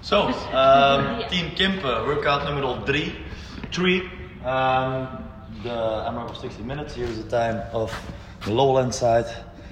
So, Team Kimpe, workout number 3. The AMRAP of 60 minutes. Here's the time of the lowland side.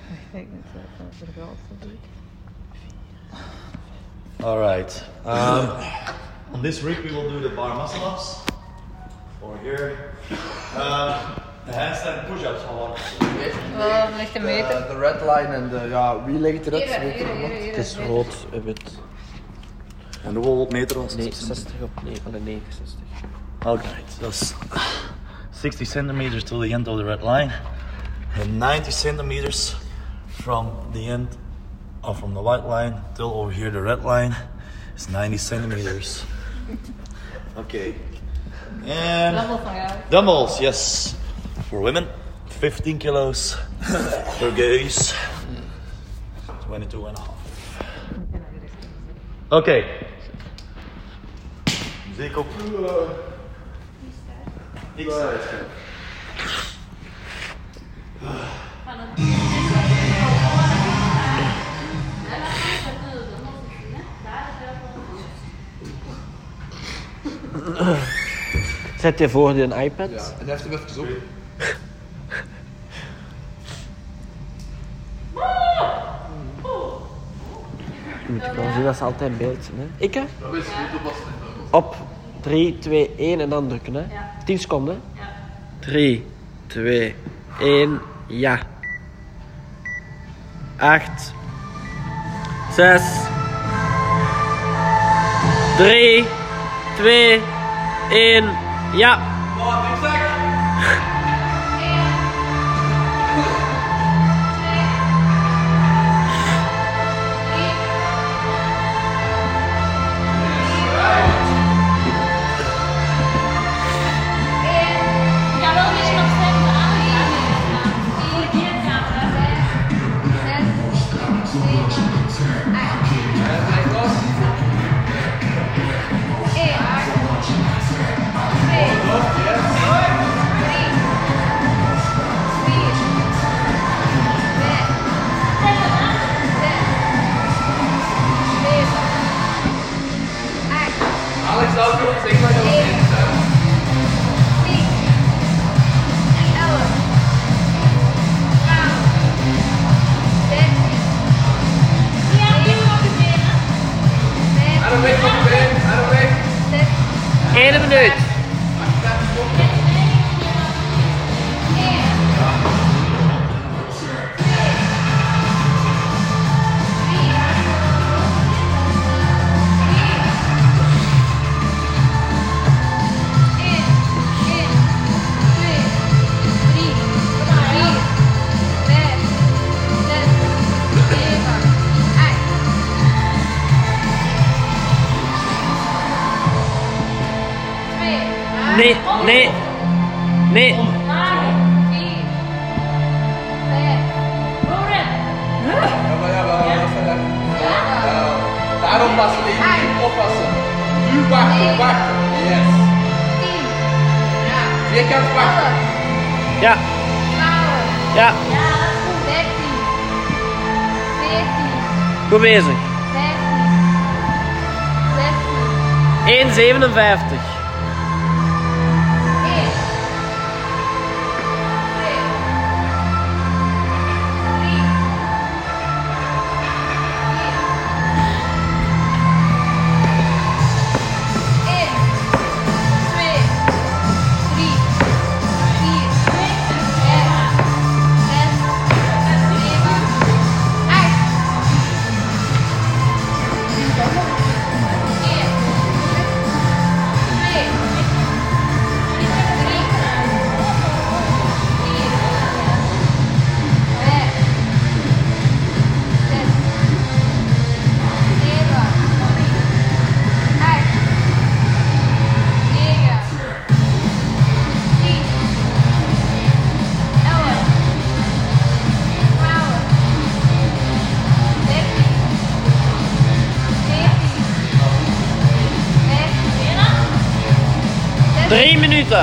Alright. On this rig we will do the bar muscle ups. Over here. The handstand push-ups gewoon. Ligt een meter. De red line en de, ja, wie ligt er? Het is rood en wit. En de wat meter was het? Nee, 60 op 69. Alright, that's 60 centimeters to the end of the red line. And 90 centimeters from the end, or from the white line till over here the red line is 90 centimeters. Okay. And dumbbells, yes. For women, 15 kilos. For guys, 22 and a half. Okay. Muziek op. X-side. Zet je voor je een iPad? Ja, en heeft hem even op. Je moet gewoon zien dat ze altijd in beeld zijn. Hè? Ik hè? Dat is niet oppassen. Op 3, 2, 1 en dan drukken. Hè? 10 seconden. 3, 2, 1, ja. 8, 6, 3, 2, 1, ja. Alex, zou ik nog zeggen dat je nog in staat? Aan de weg, aan de weg. 1 minuut. Nee, nee, nee. Daarom passen, niet oppassen. Nu wachten, wachten. Yes. Vierkant wachten. Ja. Ja. 13, 14, Goed bezig. 15, 16, 1,57. Drie minuten.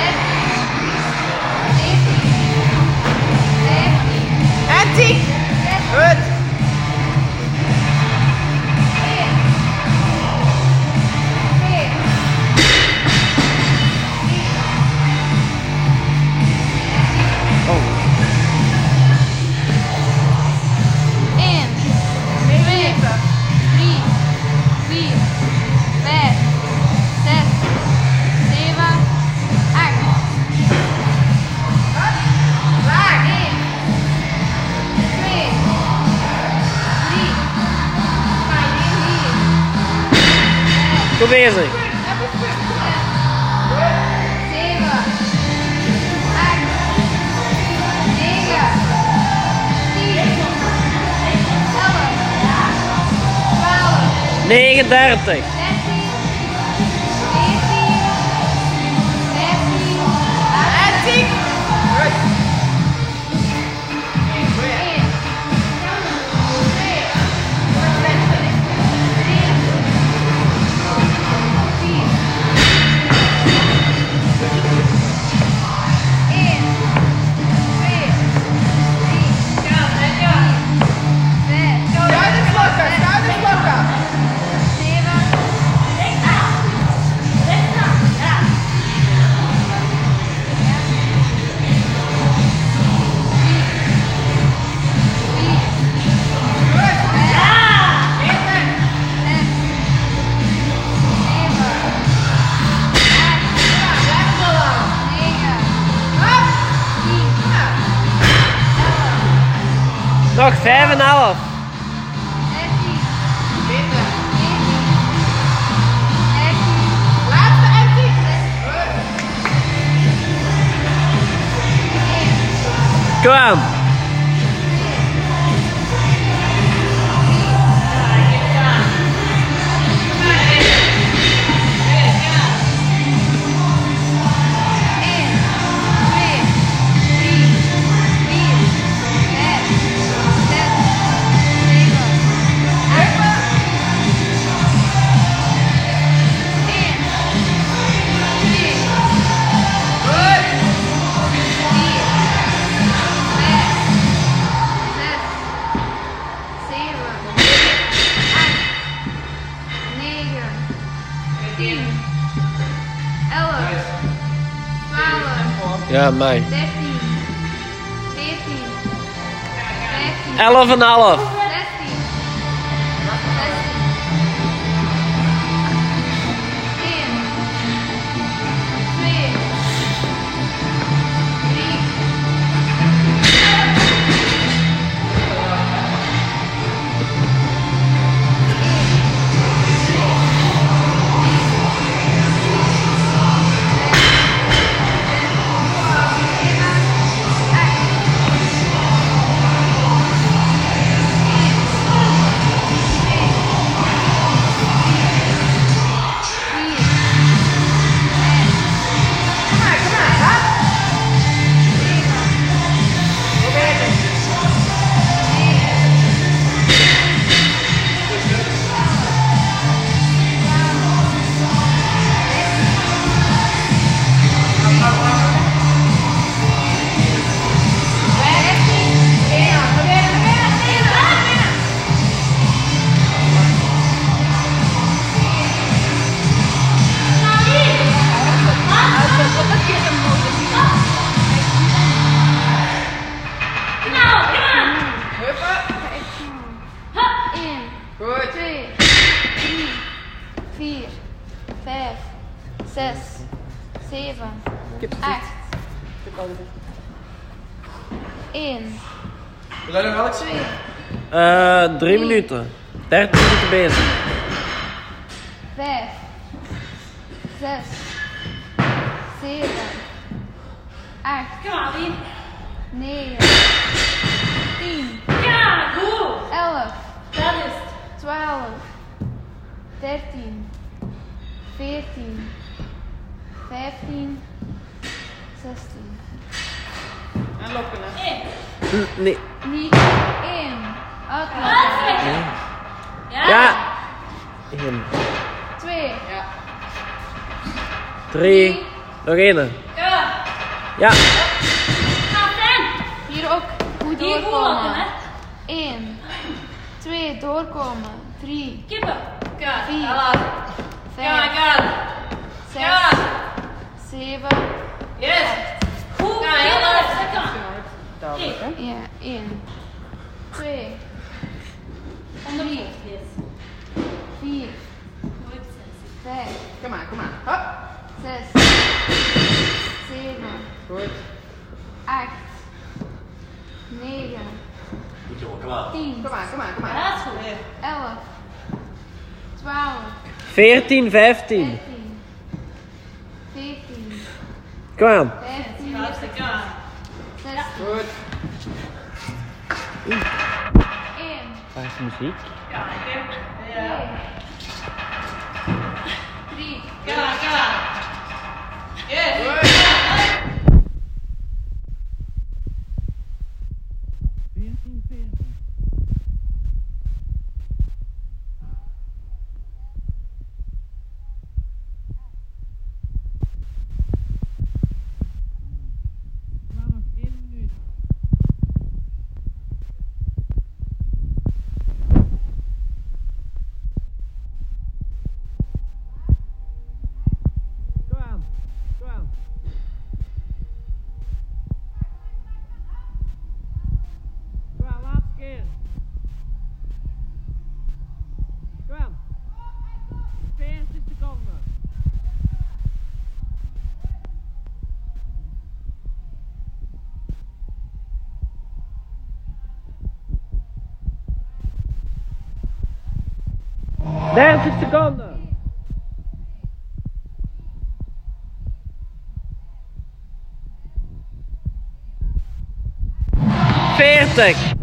En 10. Goed. bezig. 7, 8, 9, 10, 11, 12, 39. 13, 14, 15, 16, Nog 5,5. Kom aan. Ja, mij. 13, 14, 15, 11,5. 16, 1, 2, 3, 6, 7, 8, 1, We zijn nog Alex? 2, 3 minuten. 30 minuten bezig. 5, 6, 7, 8, 9, 10, Ja, goed. 11, Dat is het. 12, 13, 14, 15, 16. En lopen, hè. Nee. Niet 1. Uitlopen. Ja. Ja. 1, 2. Ja. 3. Nog 1. Ja. Ja. Hier ook goed Hier goed lopen, doorkomen. hè. 1, 2, doorkomen. 3, Kippen. Ja. 4, Ja, 5, ja. 6, Ja. 7. Yes. Goed. Ja, heel leuk. Duidelijk, hè. Ja, 1, 2, 3, 4, 5, Kom maar. Hop. 6, 7, Goed. 8, 9, Goed jongen, kom aan. 10, Kom maar. Ja, dat is goed. 11, 12, 14, 15. 14. Kom aan. 15. Hartstikke aan. 16. Goed. 1. Waar is de muziek? Ja, ik heb. Ja. 3. Ja. Yes. Goed. Laatste keer. Kom aan. 40 seconden. Dertig seconden. 40.